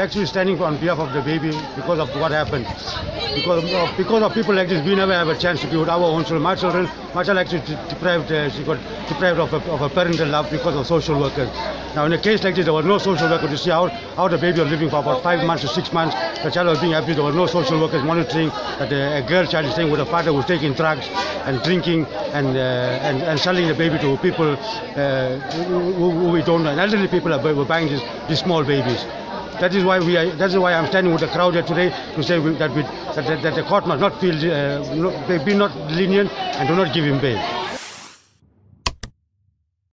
actually standing on behalf of the baby because of what happened. Because of people like this, we never have a chance to be with our own children. My child actually deprived. She got deprived of a parental love because of social workers. Now, in a case like this, there was no social worker to see how the baby was living for about 5 months to 6 months. The child was being abused. There was no social workers monitoring that a girl child is staying with a father who was taking drugs and drinking and selling the baby to people who we don't know. And elderly people were buying these small babies. That is why I'm standing with the crowd here today to say that the court must not feel be not lenient and do not give him bail.